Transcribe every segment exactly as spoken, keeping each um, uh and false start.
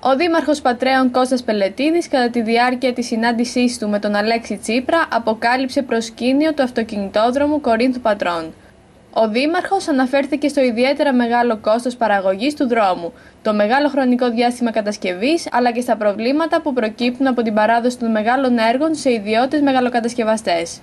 Ο Δήμαρχος Πατρέων Κώστας Πελετίδης, κατά τη διάρκεια της συνάντησής του με τον Αλέξη Τσίπρα, αποκάλυψε προσκήνιο του αυτοκινητόδρομου Κορίνθου Πατρών. Ο Δήμαρχος αναφέρθηκε στο ιδιαίτερα μεγάλο κόστος παραγωγής του δρόμου, το μεγάλο χρονικό διάστημα κατασκευής, αλλά και στα προβλήματα που προκύπτουν από την παράδοση των μεγάλων έργων σε ιδιώτες μεγαλοκατασκευαστές.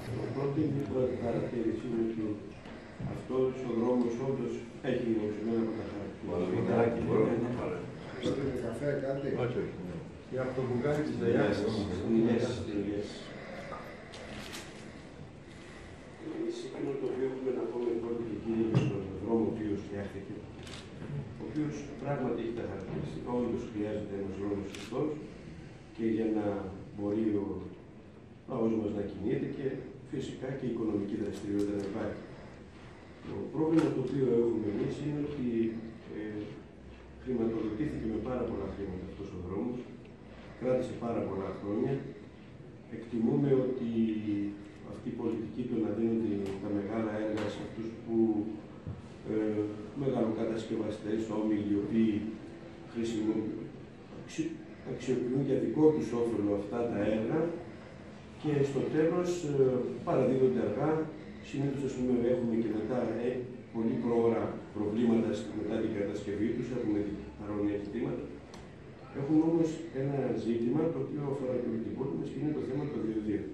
Για το μπουκάλι της Δελιάς. Εκείνο το οποίο έχουμε να πούμε πρώτη και κύριε για τον δρόμο ο οποίος φτιάχτηκε, ο οποίος πράγματι έχει τα χαρακτηριστικά, όντως χρειάζεται ένας δρόμος σωστός και για να μπορεί ο λαός μας να κινείται και φυσικά και η οικονομική δραστηριότητα να υπάρχει. Το πρόβλημα το οποίο έχουμε εμείς είναι ότι ε, χρηματοδοτήθηκε με πάρα πολλά χρήματα αυτός ο δρόμος, κράτησε πάρα πολλά χρόνια. Εκτιμούμε ότι αυτή η πολιτική του να δίνονται τα μεγάλα έργα σε αυτούς που ε, μεγαλοκατασκευαστές, όμιλοι, οι οποίοι αξιοποιούν για δικό τους όφελο αυτά τα έργα και στο τέλος ε, παραδίδονται αργά. Συνήθως, ας πούμε, έχουμε και μετά ε, πολύ πρόωρα προβλήματα μετά την κατασκευή τους, έχουμε παρόμοια ζητήματα. Έχουμε όμως ένα ζήτημα το οποίο αφορά και την πόλη μας και είναι το θέμα των διοδίων.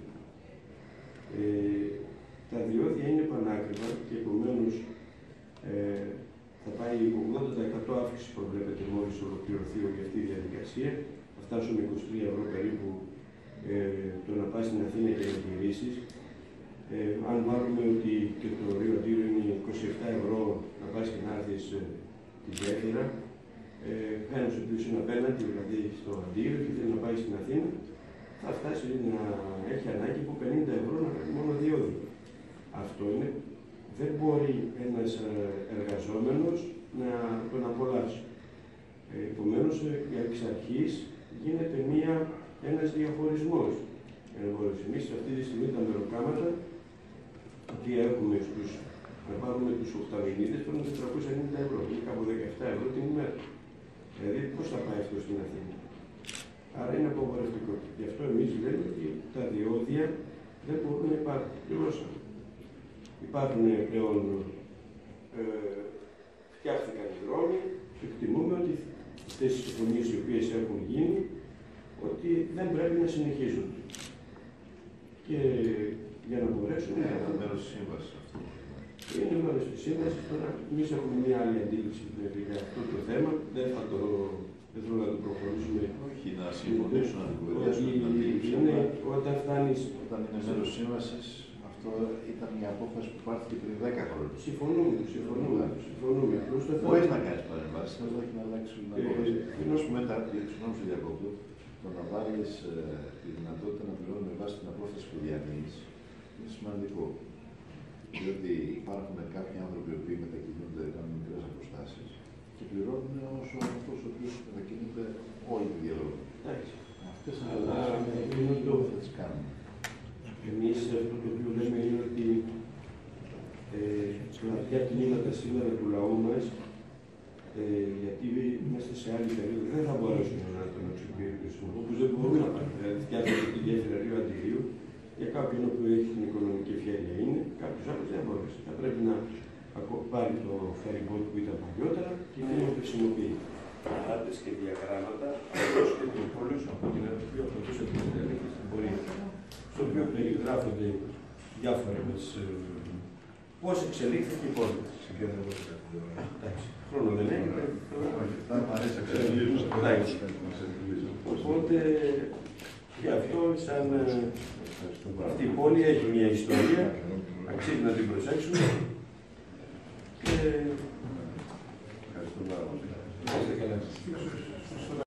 Ε, τα διόδια είναι πανάκριβα και επομένως ε, θα πάει ογδόντα τοις εκατό αύξηση προβλέπεται μόλις ολοκληρωθεί όλη αυτή η διαδικασία. Θα φτάσουμε είκοσι τρία ευρώ περίπου ε, το να πάει στην Αθήνα και να γυρίσεις. Ε, αν βάλουμε ότι και το Ρίο Αντίριο είναι είκοσι επτά ευρώ να πάει και να έρθεις ε, τη Γέφυρα, ε, ένας ο οποίος είναι απέναντι, δηλαδή στο Αντίριο και θέλει να πάει στην Αθήνα, θα φτάσει να έχει ανάγκη από πενήντα ευρώ να κάνει μόνο διόδια. Αυτό είναι, δεν μπορεί ένας εργαζόμενος να τον απολαύσει. Ε, επομένως, εξ αρχής γίνεται μία, ένας διαχωρισμός. Εμείς αυτή τη στιγμή τα μεροκάματα, τα οποία έχουμε στους, να πάρουμε τους οχταμηνίδες, παίρνουν τετρακόσια ενενήντα ευρώ ή κάπου δεκαεπτά ευρώ την ημέρα. Δηλαδή, πώς θα πάει αυτό στην Αθήνα? Άρα είναι απογορευτικό. Γι' αυτό εμείς λέμε ότι τα διόδια δεν μπορούν να υπάρχουν. Πληρώσαμε. Υπάρχουν πλέον, ε, φτιάχτηκαν οι δρόμοι και εκτιμούμε ότι αυτές οι συμφωνίες οι οποίες έχουν γίνει, ότι δεν πρέπει να συνεχίζουν. Και για να μπορέσουμε. Είναι ένα μέρος της σύμβασης αυτό. Είναι μέρος της σύμβασης. Τώρα, εμείς έχουμε μια άλλη αντίληψη για αυτό το θέμα. Δεν θα το. Δεν θέλω να το προχωρήσουμε. Όχι, να συμφωνήσω, να την κουβεντιάσουμε την αντίληψη. Όταν φτάνεις. Όταν είναι μέρος της σύμβασης, αυτό ήταν μια απόφαση που πάρθηκε πριν δέκα χρόνια. Συμφωνούμε, συμφωνούμε. συμφωνούμε. Μπορείς να κάνεις παρεμβάσεις, αλλά όχι να αλλάξεις την απόφαση. Ενώ σου μετά, συγγνώμη σου διακόπτω, το να βάλεις ε, τη δυνατότητα να πληρώνει με βάση την απόφαση που διανύεις είναι σημαντικό. Διότι υπάρχουν κάποιοι άνθρωποι που μετακινούνται, κάνουν μικρές αποστάσεις και πληρώνουν όσο αυτός ο οποίος μετακινείται όλη τη διαδρομή. Εντάξει. Αυτές τις αλλαγές θα τις κάνουμε. Εμείς αυτό το οποίο λέμε είναι ότι ε, κάποια τμήματα σήμερα του λαού μας, ε, γιατί μέσα σε άλλη περίοδο δεν θα μπορέσουν να τον αξιοποιήσουν, όπως δεν μπορούν να πάρουν. Δηλαδή, φτιάχνουν τη γέφυρα Ρίου Αντιρίου για κάποιον που έχει την οικονομική ευχέρεια είναι, κάποιος άλλος δεν μπορέσει. Θα πρέπει να πάρει το φεριμπότ που ήταν παλιότερα και να το χρησιμοποιεί. Χάρτες και διαγράμματα, όπως και το πόλος από την Ευρωπαϊκή Ορθοδόξη Εκκλησία στην πορεία, στο οποίο περιγράφονται διάφορες πώς εξελίχθηκε η πόλη. Εντάξει, χρόνο δεν έχει. Οπότε, και αυτό σαν αυτή η πόλη έχει μια ιστορία, αξίζει να την προσέξουμε. Και... Ευχαριστώ πάρα πολύ.